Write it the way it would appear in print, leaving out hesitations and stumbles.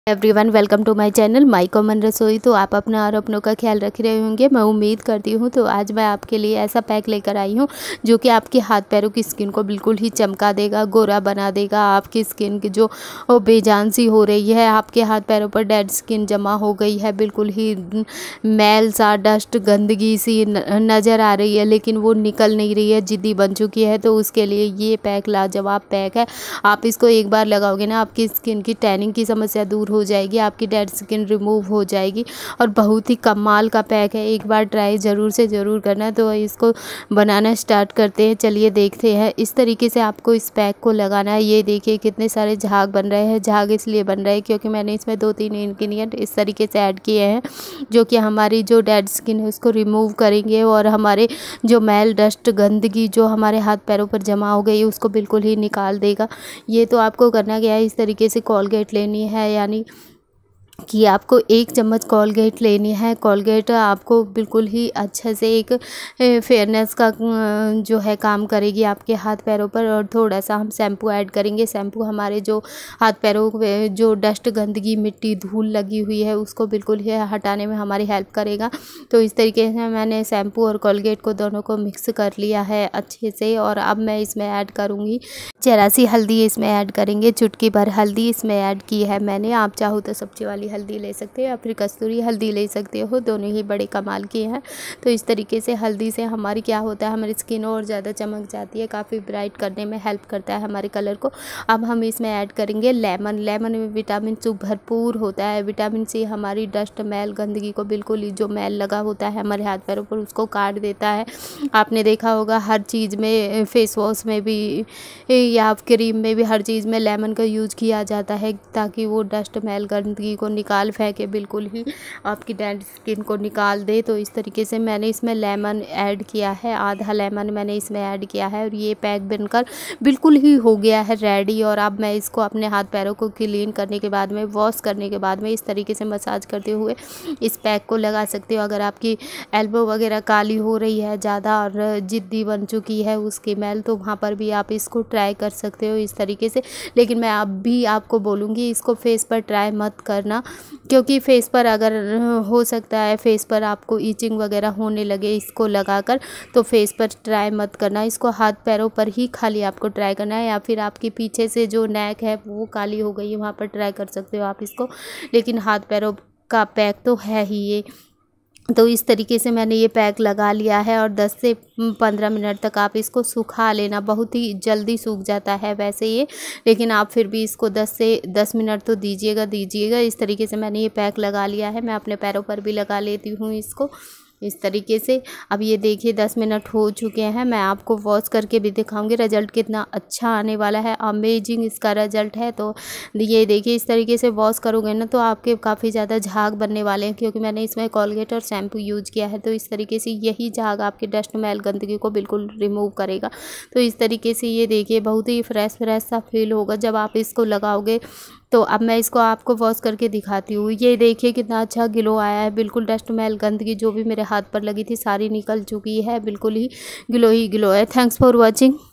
Everyone welcome to my channel my common Rasoi. तो आप अपना और अपनों का ख्याल रख रहे होंगे, मैं उम्मीद करती हूँ। तो आज मैं आपके लिए ऐसा पैक लेकर आई हूँ जो कि आपके हाथ पैरों की स्किन को बिल्कुल ही चमका देगा, गोरा बना देगा। आपकी स्किन की जो बेजान सी हो रही है, आपके हाथ पैरों पर डेड स्किन जमा हो गई है, बिल्कुल ही मैल सा, डस्ट, गंदगी सी नज़र आ रही है, लेकिन वो निकल नहीं रही है, जिद्दी बन चुकी है। तो उसके लिए ये पैक लाजवाब पैक है। आप इसको एक बार लगाओगे ना, आपकी स्किन की टैनिंग की समस्या दूर हो जाएगी, आपकी डेड स्किन रिमूव हो जाएगी और बहुत ही कमाल का पैक है। एक बार ट्राई ज़रूर से ज़रूर करना। तो इसको बनाना स्टार्ट करते हैं, चलिए देखते हैं। इस तरीके से आपको इस पैक को लगाना है। ये देखिए कितने सारे झाग बन रहे हैं। झाग इसलिए बन रहे हैं क्योंकि मैंने इसमें 2-3 इंग्रेडिएंट इस तरीके से ऐड किए हैं जो कि हमारी जो डेड स्किन है उसको रिमूव करेंगे और हमारे जो मैल, डस्ट, गंदगी जो हमारे हाथ पैरों पर जमा हो गई उसको बिल्कुल ही निकाल देगा। ये तो आपको करना क्या है, इस तरीके से कोलगेट लेनी है, यानी कि आपको 1 चम्मच कोलगेट लेनी है। कोलगेट आपको बिल्कुल ही अच्छे से एक फेयरनेस का जो है काम करेगी आपके हाथ पैरों पर। और थोड़ा सा हम शैम्पू ऐड करेंगे। शैम्पू हमारे जो हाथ पैरों में जो डस्ट, गंदगी, मिट्टी, धूल लगी हुई है उसको बिल्कुल ही हटाने में हमारी हेल्प करेगा। तो इस तरीके से मैंने शैम्पू और कोलगेट को दोनों को मिक्स कर लिया है अच्छे से। और अब मैं इसमें ऐड करूँगी जरा सी हल्दी, इसमें ऐड करेंगे चुटकी भर हल्दी इसमें ऐड की है मैंने। आप चाहो तो सब्जी वाली हल्दी ले सकते हो या फिर कस्तूरी हल्दी ले सकते हो, दोनों ही बड़े कमाल की हैं। तो इस तरीके से हल्दी से हमारी क्या होता है, हमारी स्किन और ज़्यादा चमक जाती है, काफ़ी ब्राइट करने में हेल्प करता है हमारे कलर को। अब हम इसमें ऐड करेंगे लेमन। लेमन में विटामिन सी भरपूर होता है। विटामिन सी हमारी डस्ट, मैल, गंदगी को बिल्कुल ही जो मैल लगा होता है हमारे हाथ पैरों पर उसको काट देता है। आपने देखा होगा हर चीज़ में, फेस वॉश में भी या क्रीम में भी, हर चीज़ में लेमन का यूज़ किया जाता है ताकि वो डस्ट, मैल, गंदगी को निकाल फेंके, बिल्कुल ही आपकी डेड स्किन को निकाल दे। तो इस तरीके से मैंने इसमें लेमन ऐड किया है, आधा लेमन मैंने इसमें ऐड किया है। और ये पैक बनकर बिल्कुल ही हो गया है रेडी। और अब मैं इसको अपने हाथ पैरों को क्लीन करने के बाद में, वॉश करने के बाद में इस तरीके से मसाज करते हुए इस पैक को लगा सकते हो। अगर आपकी एल्बो वगैरह काली हो रही है ज़्यादा और जिद्दी बन चुकी है उसकी मैल, तो वहाँ पर भी आप इसको ट्राई कर सकते हो इस तरीके से। लेकिन मैं अब भी आपको बोलूँगी इसको फेस पर ट्राई मत करना, क्योंकि फेस पर अगर हो सकता है फेस पर आपको ईचिंग वगैरह होने लगे इसको लगाकर, तो फेस पर ट्राई मत करना। इसको हाथ पैरों पर ही खाली आपको ट्राई करना है, या फिर आपके पीछे से जो नेक है वो काली हो गई है वहाँ पर ट्राई कर सकते हो आप इसको। लेकिन हाथ पैरों का पैक तो है ही ये। तो इस तरीके से मैंने ये पैक लगा लिया है और 10 से 15 मिनट तक आप इसको सुखा लेना। बहुत ही जल्दी सूख जाता है वैसे ये, लेकिन आप फिर भी इसको 10 मिनट तो दीजिएगा। इस तरीके से मैंने ये पैक लगा लिया है। मैं अपने पैरों पर भी लगा लेती हूँ इसको इस तरीके से। अब ये देखिए 10 मिनट हो चुके हैं। मैं आपको वॉश करके भी दिखाऊंगी रिज़ल्ट कितना अच्छा आने वाला है। अमेजिंग इसका रिज़ल्ट है। तो ये देखिए इस तरीके से वॉश करोगे ना तो आपके काफ़ी ज़्यादा झाग बनने वाले हैं, क्योंकि मैंने इसमें कोलगेट और शैम्पू यूज़ किया है। तो इस तरीके से यही झाग आपके डस्ट, मैल, गंदगी को बिल्कुल रिमूव करेगा। तो इस तरीके से ये देखिए बहुत ही फ्रेश सा फील होगा जब आप इसको लगाओगे। तो अब मैं इसको आपको वॉश करके दिखाती हूँ। ये देखिए कितना अच्छा ग्लो आया है। बिल्कुल डस्ट, मैल, गंदगी जो भी मेरे हाथ पर लगी थी सारी निकल चुकी है। बिल्कुल ही ग्लो है। Thanks for watching.